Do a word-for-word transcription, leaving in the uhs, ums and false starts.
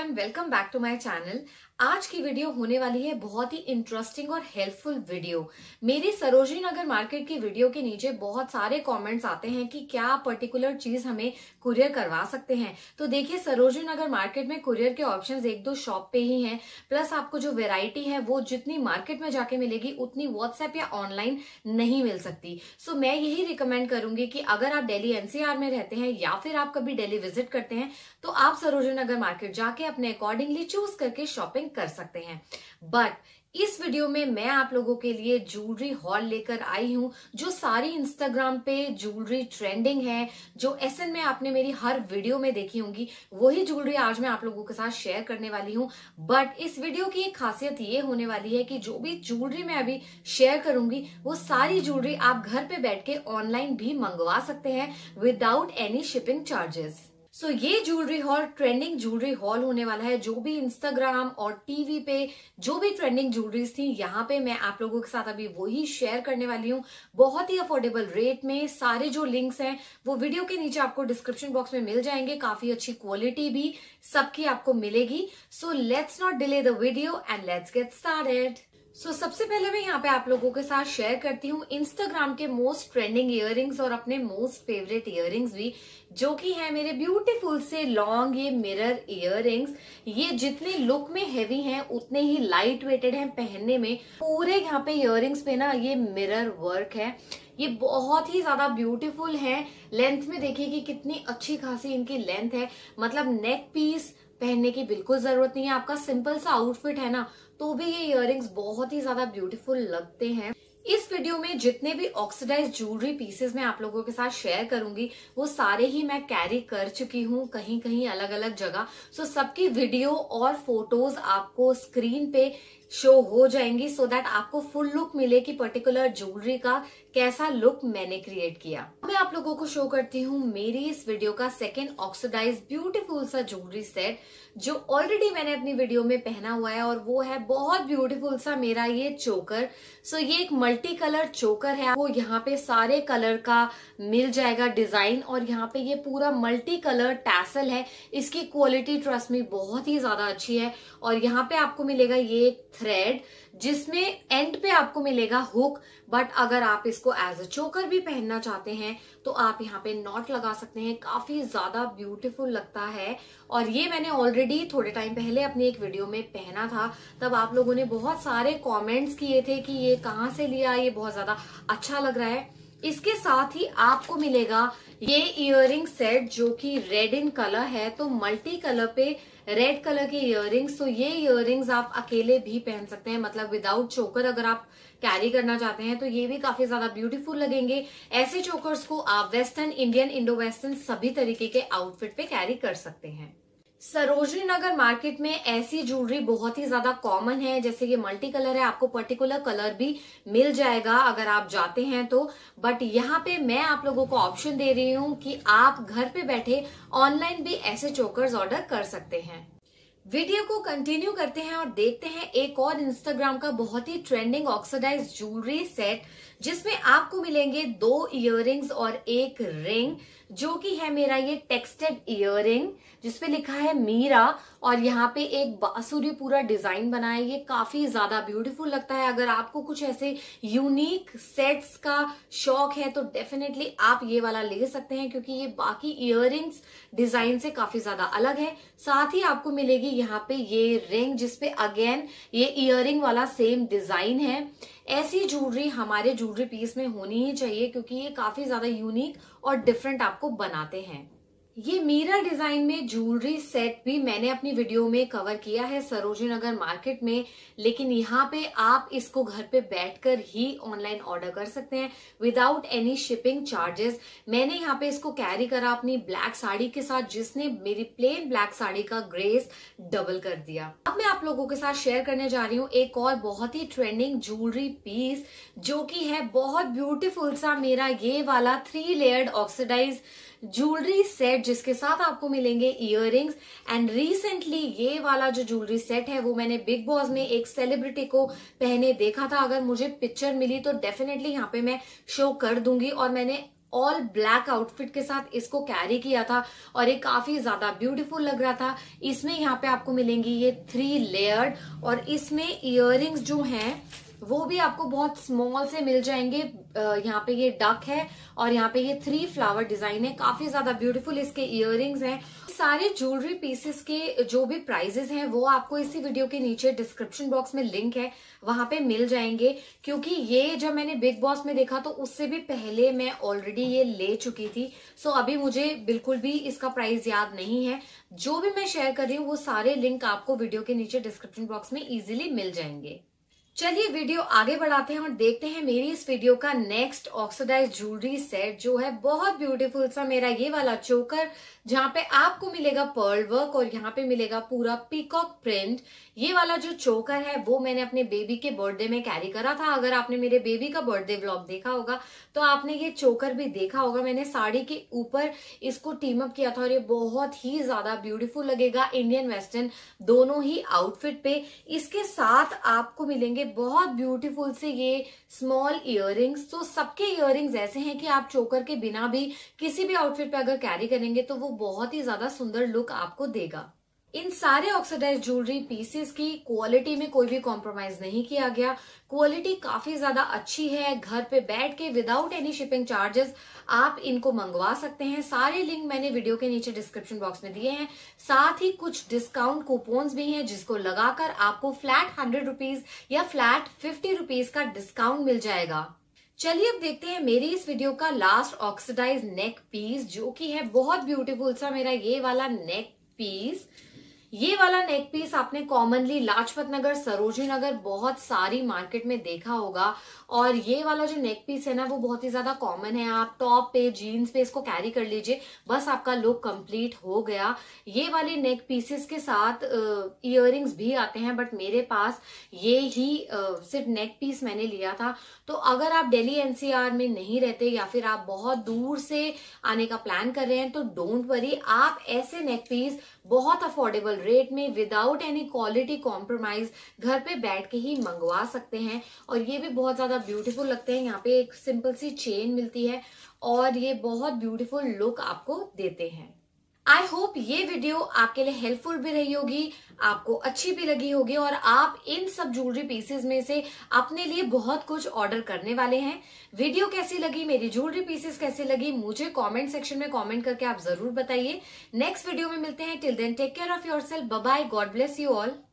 Everyone, welcome back to my channel. आज की video होने वाली है बहुत ही इंटरेस्टिंग और हेल्पफुल वीडियो। मेरी सरोजनी नगर मार्केट की वीडियो के नीचे बहुत सारे कमेंट्स आते हैं कि क्या पर्टिकुलर चीज हमें कुरियर करवा सकते हैं। तो देखिए, सरोजनी नगर मार्केट में कुरियर के ऑप्शंस एक दो शॉप पे ही हैं, प्लस आपको जो वेराइटी है वो जितनी मार्केट में जाके मिलेगी उतनी व्हाट्सएप या ऑनलाइन नहीं मिल सकती। सो मैं यही रिकमेंड करूंगी कि अगर आप दिल्ली एनसीआर में रहते हैं या फिर आप कभी दिल्ली विजिट करते हैं तो आप सरोजनी नगर मार्केट जाके अपने अकॉर्डिंगली चूज करके शॉपिंग कर सकते हैं। बट इस वीडियो में मैं आप लोगों के लिए ज्वेलरी हॉल लेकर आई हूं, जो सारी इंस्टाग्राम पे ज्वेलरी ट्रेंडिंग है, जो एसएन में आपने मेरी हर वीडियो में देखी होंगी, वही ज्वेलरी आज मैं आप लोगों के साथ शेयर करने वाली हूं। बट इस वीडियो की एक खासियत ये होने वाली है कि जो भी ज्वेलरी मैं अभी शेयर करूंगी वो सारी ज्वेलरी आप घर पे बैठ के ऑनलाइन भी मंगवा सकते हैं without any shipping charges. So so, ये jewellery haul trending jewellery haul होने वाला है। जो भी इंस्टाग्राम और टीवी पे जो भी ट्रेंडिंग ज्वेलरीज थी, यहाँ पे मैं आप लोगों के साथ अभी वही शेयर करने वाली हूँ, बहुत ही अफोर्डेबल रेट में। सारे जो लिंक्स हैं वो वीडियो के नीचे आपको डिस्क्रिप्शन बॉक्स में मिल जाएंगे। काफी अच्छी क्वालिटी भी सबकी आपको मिलेगी। So let's not delay the video and let's get started. So so, सबसे पहले मैं यहाँ पे आप लोगों के साथ शेयर करती हूँ इंस्टाग्राम के मोस्ट ट्रेंडिंग इयररिंग्स और अपने मोस्ट फेवरेट इयररिंग्स भी, जो कि है मेरे ब्यूटीफुल से लॉन्ग ये मिरर इयररिंग्स। ये जितने लुक में हैवी हैं उतने ही लाइट वेटेड हैं पहनने में। पूरे यहाँ पे इयररिंग्स पे ना ये मिरर वर्क है। ये बहुत ही ज्यादा ब्यूटीफुल है। लेंथ में देखिए कि कितनी अच्छी खासी इनकी लेंथ है। मतलब नेक पीस पहनने की बिल्कुल जरूरत नहीं है। आपका सिंपल सा आउटफिट है ना, तो भी ये इयररिंग्स बहुत ही ज्यादा ब्यूटीफुल लगते हैं। इस वीडियो में जितने भी ऑक्सीडाइज ज्वेलरी पीसेस मैं आप लोगों के साथ शेयर करूंगी वो सारे ही मैं कैरी कर चुकी हूँ कहीं कहीं अलग अलग जगह। सो सबकी वीडियो और फोटोज आपको स्क्रीन पे शो हो जाएंगी, सो दैट आपको फुल लुक मिले कि पर्टिकुलर ज्वेलरी का कैसा लुक मैंने क्रिएट किया। मैं आप लोगों को शो करती हूँ मेरी इस वीडियो का सेकेंड ऑक्सीडाइज ब्यूटीफुल सा ज्वेलरी सेट, जो ऑलरेडी मैंने अपनी वीडियो में पहना हुआ है, और वो है बहुत ब्यूटीफुल सा मेरा ये चोकर। सो ये एक मल्टी कलर चोकर है। वो यहाँ पे सारे कलर का मिल जाएगा डिजाइन, और यहाँ पे ये पूरा मल्टी कलर टैसल है। इसकी क्वालिटी ट्रस्ट में बहुत ही ज्यादा अच्छी है। और यहाँ पे आपको मिलेगा ये थ्रेड, जिसमें एंड पे आपको मिलेगा हुक। बट अगर आप इसको एज अ चोकर भी पहनना चाहते हैं तो आप यहाँ पे नॉट लगा सकते हैं। काफी ज्यादा ब्यूटीफुल लगता है। और ये मैंने ऑलरेडी थोड़े टाइम पहले अपनी एक वीडियो में पहना था, तब आप लोगों ने बहुत सारे कमेंट्स किए थे कि ये कहाँ से लिया, ये बहुत ज्यादा अच्छा लग रहा है। इसके साथ ही आपको मिलेगा ये इयररिंग सेट, जो कि रेड इन कलर है। तो मल्टी कलर पे रेड कलर के इयररिंग्स। तो ये इयररिंग्स आप अकेले भी पहन सकते हैं, मतलब विदाउट चोकर अगर आप कैरी करना चाहते हैं तो ये भी काफी ज्यादा ब्यूटीफुल लगेंगे। ऐसे चोकर्स को आप वेस्टर्न, इंडियन, इंडो वेस्टर्न सभी तरीके के आउटफिट पे कैरी कर सकते हैं। सरोजनी नगर मार्केट में ऐसी ज्वेलरी बहुत ही ज्यादा कॉमन है। जैसे ये मल्टी कलर है, आपको पर्टिकुलर कलर भी मिल जाएगा अगर आप जाते हैं तो। बट यहाँ पे मैं आप लोगों को ऑप्शन दे रही हूँ कि आप घर पे बैठे ऑनलाइन भी ऐसे चोकर्स ऑर्डर कर सकते हैं। वीडियो को कंटिन्यू करते हैं और देखते हैं एक और इंस्टाग्राम का बहुत ही ट्रेंडिंग ऑक्सीडाइज ज्वेलरी सेट, जिसमें आपको मिलेंगे दो इयररिंग्स और एक रिंग, जो कि है मेरा ये टेक्सटेड इयररिंग जिसपे लिखा है मीरा, और यहाँ पे एक बांसुरी पूरा डिजाइन बना है। ये काफी ज्यादा ब्यूटीफुल लगता है। अगर आपको कुछ ऐसे यूनिक सेट्स का शौक है तो डेफिनेटली आप ये वाला ले सकते हैं, क्योंकि ये बाकी इयररिंग्स डिजाइन से काफी ज्यादा अलग है। साथ ही आपको मिलेगी यहाँ पे ये रिंग, जिसपे अगेन ये इयररिंग वाला सेम डिजाइन है। ऐसी ज्वेलरी हमारे ज्वेलरी पीस में होनी ही चाहिए, क्योंकि ये काफी ज्यादा यूनिक और डिफरेंट आपको बनाते हैं। ये मीरा डिजाइन में ज्वेलरी सेट भी मैंने अपनी वीडियो में कवर किया है सरोजनी नगर मार्केट में, लेकिन यहाँ पे आप इसको घर पे बैठकर ही ऑनलाइन ऑर्डर कर सकते हैं विदाउट एनी शिपिंग चार्जेस। मैंने यहाँ पे इसको कैरी करा अपनी ब्लैक साड़ी के साथ, जिसने मेरी प्लेन ब्लैक साड़ी का ग्रेस डबल कर दिया। अब मैं आप लोगों के साथ शेयर करने जा रही हूँ एक और बहुत ही ट्रेंडिंग ज्वेलरी पीस, जो कि है बहुत ब्यूटीफुल सा मेरा ये वाला three layered oxidised jewellery set, जिसके साथ आपको मिलेंगे इयररिंग्स। एंड रिसेंटली ये वाला जो ज्वेलरी सेट है वो मैंने बिग बॉस में एक सेलिब्रिटी को पहने देखा था। अगर मुझे पिक्चर मिली तो डेफिनेटली यहाँ पे मैं शो कर दूंगी। और मैंने ऑल ब्लैक आउटफिट के साथ इसको कैरी किया था और ये काफी ज्यादा ब्यूटीफुल लग रहा था। इसमें यहाँ पे आपको मिलेंगी ये थ्री लेयर्ड और इसमें इयररिंग्स जो हैं वो भी आपको बहुत स्मॉल से मिल जाएंगे। यहाँ पे ये डक है और यहाँ पे ये थ्री फ्लावर डिजाइन है, काफी ज्यादा ब्यूटीफुल इसके इयररिंग्स हैं। सारे ज्वेलरी पीसेस के जो भी प्राइजेस हैं वो आपको इसी वीडियो के नीचे डिस्क्रिप्शन बॉक्स में लिंक है, वहां पे मिल जाएंगे। क्योंकि ये जब मैंने बिग बॉस में देखा तो उससे भी पहले मैं ऑलरेडी ये ले चुकी थी, सो अभी मुझे बिल्कुल भी इसका प्राइस याद नहीं है। जो भी मैं शेयर कर रही हूँ वो सारे लिंक आपको वीडियो के नीचे डिस्क्रिप्शन बॉक्स में इजीली मिल जाएंगे। चलिए वीडियो आगे बढ़ाते हैं और देखते हैं मेरी इस वीडियो का नेक्स्ट ऑक्सीडाइज ज्वेलरी सेट जो है बहुत ब्यूटीफुल सा मेरा ये वाला चोकर, जहां पे आपको मिलेगा पर्ल वर्क और यहाँ पे मिलेगा पूरा पीकॉक प्रिंट। ये वाला जो चोकर है वो मैंने अपने बेबी के बर्थडे में कैरी करा था। अगर आपने मेरे बेबी का बर्थडे व्लॉग देखा होगा तो आपने ये चोकर भी देखा होगा। मैंने साड़ी के ऊपर इसको टीम अप किया था और ये बहुत ही ज्यादा ब्यूटीफुल लगेगा इंडियन वेस्टर्न दोनों ही आउटफिट पे। इसके साथ आपको मिलेंगे बहुत ब्यूटीफुल से ये स्मॉल इयररिंग्स। तो सबके इयररिंग्स ऐसे हैं कि आप चोकर के बिना भी किसी भी आउटफिट पे अगर कैरी करेंगे तो वो बहुत ही ज्यादा सुंदर लुक आपको देगा। इन सारे ऑक्सीडाइज ज्वेलरी पीसेस की क्वालिटी में कोई भी कॉम्प्रोमाइज नहीं किया गया। क्वालिटी काफी ज्यादा अच्छी है। घर पे बैठ के विदाउट एनी शिपिंग चार्जेस आप इनको मंगवा सकते हैं। सारे लिंक मैंने वीडियो के नीचे डिस्क्रिप्शन बॉक्स में दिए हैं। साथ ही कुछ डिस्काउंट कूपन्स भी हैं जिसको लगाकर आपको फ्लैट हंड्रेड रुपीज या फ्लैट फिफ्टी रुपीज का डिस्काउंट मिल जाएगा। चलिए अब देखते हैं मेरी इस वीडियो का लास्ट ऑक्सीडाइज नेक पीस, जो कि है बहुत ब्यूटीफुल सा मेरा ये वाला नेक पीस। ये वाला नेक पीस आपने कॉमनली लाजपत नगर, सरोजनी नगर बहुत सारी मार्केट में देखा होगा। और ये वाला जो नेक पीस है ना वो बहुत ही ज्यादा कॉमन है। आप टॉप पे, जीन्स पे इसको कैरी कर लीजिए, बस आपका लुक कंप्लीट हो गया। ये वाले नेक पीसेस के साथ इयररिंग्स भी आते हैं, बट मेरे पास ये ही आ, सिर्फ नेक पीस मैंने लिया था। तो अगर आप दिल्ली एनसीआर में नहीं रहते या फिर आप बहुत दूर से आने का प्लान कर रहे हैं तो डोंट वरी, आप ऐसे नेक पीस बहुत अफोर्डेबल रेट में विदाउट एनी क्वालिटी कॉम्प्रोमाइज घर पे बैठ के ही मंगवा सकते हैं। और ये भी बहुत ज्यादा ब्यूटीफुल लगते हैं। यहाँ पे एक सिंपल सी चेन मिलती है और ये बहुत ब्यूटीफुल लुक आपको देते हैं। आई होप ये वीडियो आपके लिए हेल्पफुल भी रही होगी, आपको अच्छी भी लगी होगी और आप इन सब ज्वेलरी पीसेस में से अपने लिए बहुत कुछ ऑर्डर करने वाले हैं। वीडियो कैसी लगी, मेरी ज्वेलरी पीसेस कैसी लगी, मुझे कमेंट सेक्शन में कमेंट करके आप जरूर बताइए। नेक्स्ट वीडियो में मिलते हैं। Till then take care of yourself, bye bye, God bless you all.